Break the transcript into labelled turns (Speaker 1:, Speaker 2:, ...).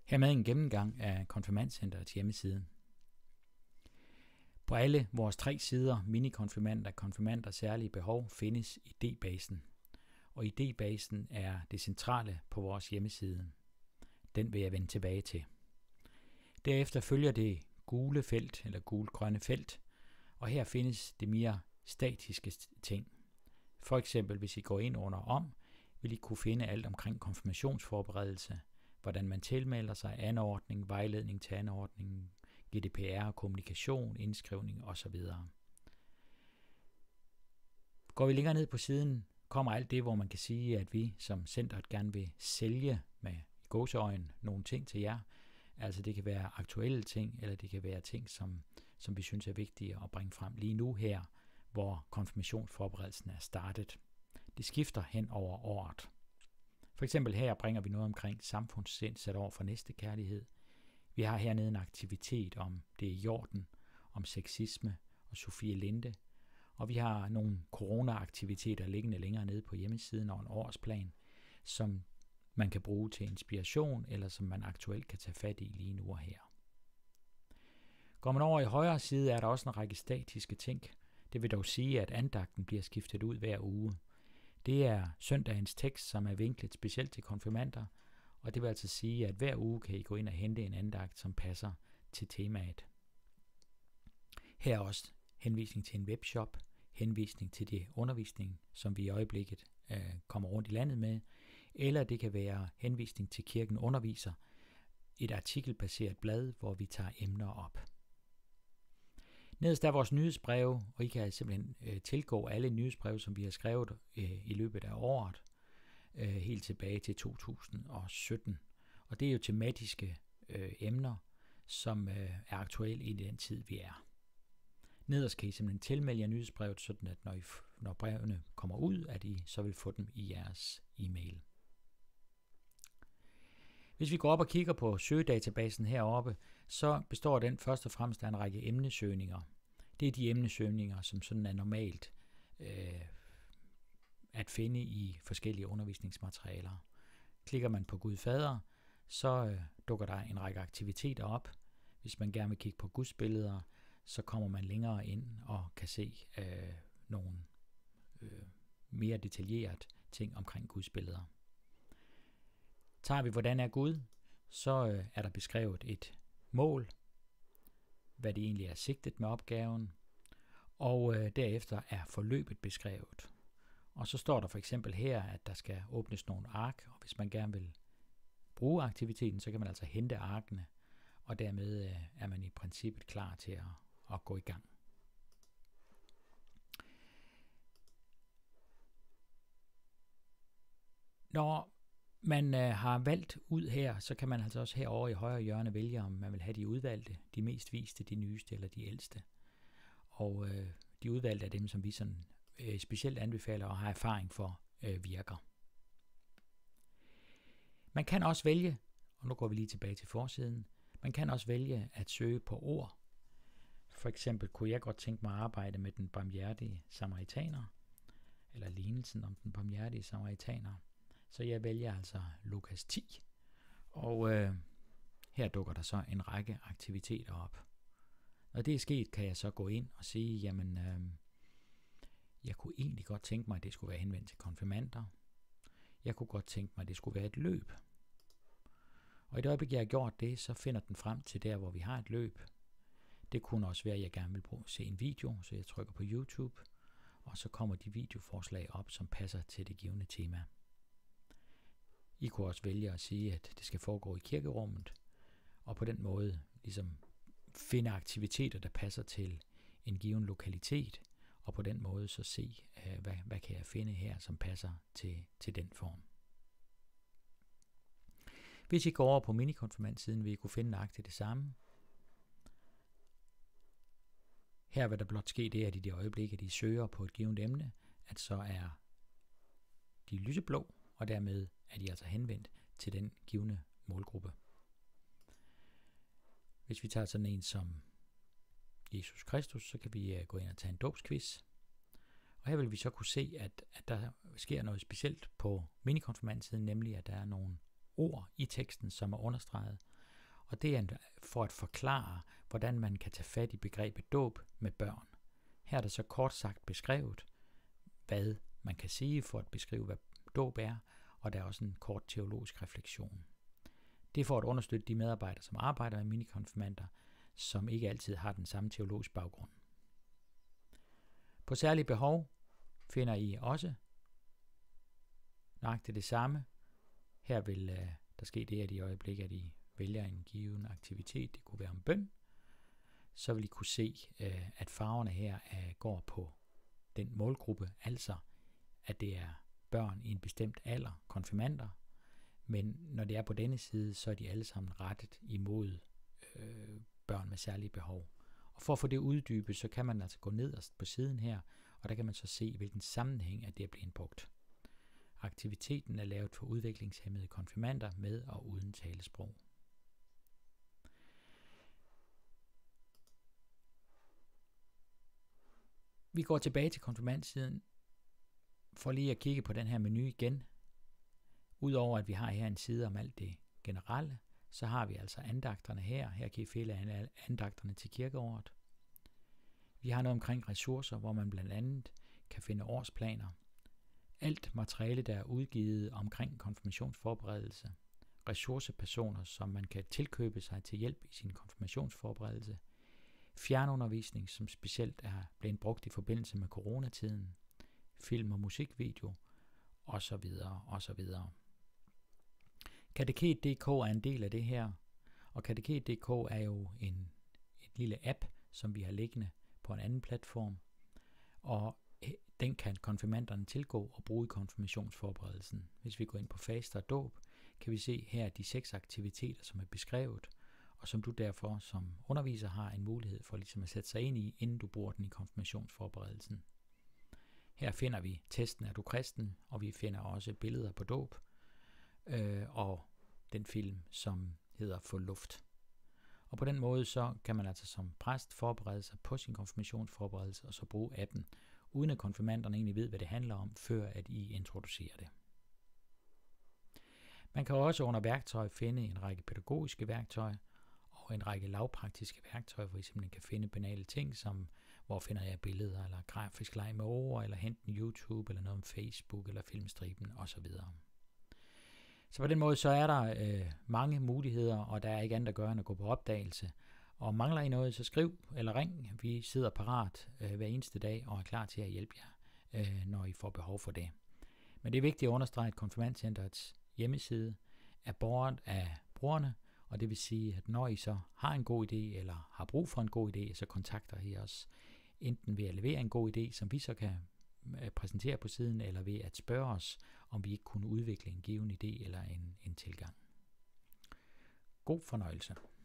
Speaker 1: Hermed en gennemgang af Konfirmandcenterets hjemmeside. På alle vores 3 sider, minikonfirmander, konfirmander, særlige behov, findes idébasen. Og idébasen er det centrale på vores hjemmeside. Den vil jeg vende tilbage til. Derefter følger det gule felt, eller gul-grønne felt, og her findes det mere statiske ting. For eksempel, hvis I går ind under om, vil I kunne finde alt omkring konfirmationsforberedelse, hvordan man tilmelder sig, anordning, vejledning til anordningen, GDPR, kommunikation, indskrivning osv. Går vi længere ned på siden, kommer alt det, hvor man kan sige, at vi som centret gerne vil sælge med gåseøjne nogle ting til jer. Altså det kan være aktuelle ting, eller det kan være ting, som vi synes er vigtige at bringe frem lige nu her, hvor konfirmationsforberedelsen er startet. Det skifter hen over året. For eksempel her bringer vi noget omkring samfundssind sat over for næstekærlighed. Vi har hernede en aktivitet om det i jorden, om sexisme og Sofie Linde. Og vi har nogle corona-aktiviteter liggende længere nede på hjemmesiden og en årsplan, som man kan bruge til inspiration, eller som man aktuelt kan tage fat i lige nu og her. Går man over i højre side, er der også en række statiske ting. Det vil dog sige, at andagten bliver skiftet ud hver uge. Det er søndagens tekst, som er vinklet specielt til konfirmander, og det vil altså sige, at hver uge kan I gå ind og hente en andagt, som passer til temaet. Her er også henvisning til en webshop, henvisning til det undervisning, som vi i øjeblikket kommer rundt i landet med, eller det kan være henvisning til Kirken Underviser, et artikelbaseret blad, hvor vi tager emner op. Nederst er vores nyhedsbreve, og I kan simpelthen tilgå alle nyhedsbreve, som vi har skrevet i løbet af året, helt tilbage til 2017. Og det er jo tematiske emner, som er aktuelle i den tid, vi er. Nederst kan I simpelthen tilmelde jer nyhedsbrevet, sådan at når brevene kommer ud, at I så vil få dem i jeres e-mail. Hvis vi går op og kigger på søgedatabasen heroppe, så består den først og fremmest af en række emnesøgninger. Det er de emnesøgninger, som sådan er normalt at finde i forskellige undervisningsmaterialer. Klikker man på Gud Fader, så dukker der en række aktiviteter op. Hvis man gerne vil kigge på gudsbilleder, så kommer man længere ind og kan se nogle mere detaljeret ting omkring gudsbilleder. Tager vi, hvordan er Gud, så er der beskrevet et mål, hvad det egentlig er sigtet med opgaven, og derefter er forløbet beskrevet. Og så står der for eksempel her, at der skal åbnes nogle ark, og hvis man gerne vil bruge aktiviteten, så kan man altså hente arkene, og dermed er man i princippet klar til at gå i gang. Når man har valgt ud her, så kan man altså også herovre i højre hjørne vælge, om man vil have de udvalgte, de mest viste, de nyeste eller de ældste. Og de udvalgte er dem, som vi sådan specielt anbefaler og har erfaring for virker. Man kan også vælge, og nu går vi lige tilbage til forsiden, man kan også vælge at søge på ord. For eksempel kunne jeg godt tænke mig at arbejde med den barmhjertige samaritaner, eller lignelsen om den barmhjertige samaritaner. Så jeg vælger altså Lukas 10, og her dukker der så en række aktiviteter op. Når det er sket, kan jeg så gå ind og sige, jamen, jeg kunne egentlig godt tænke mig, at det skulle være henvendt til konfirmander. Jeg kunne godt tænke mig, at det skulle være et løb. Og i det øjeblik, jeg har gjort det, så finder den frem til der, hvor vi har et løb. Det kunne også være, at jeg gerne vil se en video, så jeg trykker på YouTube, og så kommer de videoforslag op, som passer til det givne tema. I kunne også vælge at sige, at det skal foregå i kirkerummet, og på den måde ligesom finde aktiviteter, der passer til en given lokalitet, og på den måde så se, hvad kan jeg finde her, som passer til den form. Hvis I går over på minikonfirmandsiden, vil I kunne finde nøjagtigt det samme. Her vil der blot ske det, at i det øjeblik, at I søger på et givet emne, at så er de lyseblå, og dermed er de altså henvendt til den givne målgruppe. Hvis vi tager sådan en som Jesus Kristus, så kan vi gå ind og tage en dåbsquiz. Og her vil vi så kunne se, at der sker noget specielt på minikonfirmandsiden, nemlig at der er nogle ord i teksten, som er understreget, Og det er for at forklare, hvordan man kan tage fat i begrebet dåb med børn. Her er der så kort sagt beskrevet, hvad man kan sige for at beskrive, hvad dåb er, og der er også en kort teologisk refleksion. Det er for at understøtte de medarbejdere, som arbejder med minikonfirmander, som ikke altid har den samme teologiske baggrund. På særlige behov finder I også nøjagtigt det samme. Her vil der ske det, at i øjeblikket, at I vælger en given aktivitet, det kunne være om bøn, så vil I kunne se, at farverne her går på den målgruppe, altså at det er børn i en bestemt alder, konfirmander, men når det er på denne side, så er de alle sammen rettet imod børn med særlige behov. Og for at få det uddybet, så kan man altså gå nederst på siden her, og der kan man så se, hvilken sammenhæng at det er blevet brugt. Aktiviteten er lavet for udviklingshæmmede konfirmander med og uden talesprog. Vi går tilbage til konfirmandsiden for lige at kigge på den her menu igen. Udover at vi har her en side om alt det generelle, så har vi altså andagterne her. Her kan I finde andagterne til kirkeåret. Vi har noget omkring ressourcer, hvor man blandt andet kan finde årsplaner. Alt materiale, der er udgivet omkring konfirmationsforberedelse. Ressourcepersoner, som man kan tilkøbe sig til hjælp i sin konfirmationsforberedelse. Fjernundervisning, som specielt er blevet brugt i forbindelse med coronatiden. Film- og musikvideo, osv. osv. Kateket.dk er en del af det her, og Kateket.dk er jo et lille app, som vi har liggende på en anden platform, og den kan konfirmanderne tilgå og bruge i konfirmationsforberedelsen. Hvis vi går ind på faste og dåb, kan vi se her de 6 aktiviteter, som er beskrevet, og som du derfor som underviser har en mulighed for ligesom at sætte sig ind i, inden du bruger den i konfirmationsforberedelsen. Her finder vi testen Er du kristen, og vi finder også billeder på dåb, og den film, som hedder Få luft. Og på den måde så kan man altså som præst forberede sig på sin konfirmationsforberedelse, og så bruge appen, uden at konfirmanderne egentlig ved, hvad det handler om, før at I introducerer det. Man kan også under værktøj finde en række pædagogiske værktøjer, og en række lavpraktiske værktøjer, hvor I simpelthen kan finde banale ting, som hvor finder jeg billeder, eller grafisk leg med ord, eller hente en YouTube, eller noget om Facebook, eller filmstriben, osv. Så på den måde, så er der mange muligheder, og der er ikke andet at gøre end at gå på opdagelse. Og mangler I noget, så skriv eller ring. Vi sidder parat hver eneste dag og er klar til at hjælpe jer, når I får behov for det. Men det er vigtigt at understrege, at Konfirmandcenterets hjemmeside er båret af brugerne, og det vil sige, at når I så har en god idé, eller har brug for en god idé, så kontakter I os enten ved at levere en god idé, som vi så kan præsentere på siden, eller ved at spørge os, om vi ikke kunne udvikle en given idé eller en tilgang. God fornøjelse.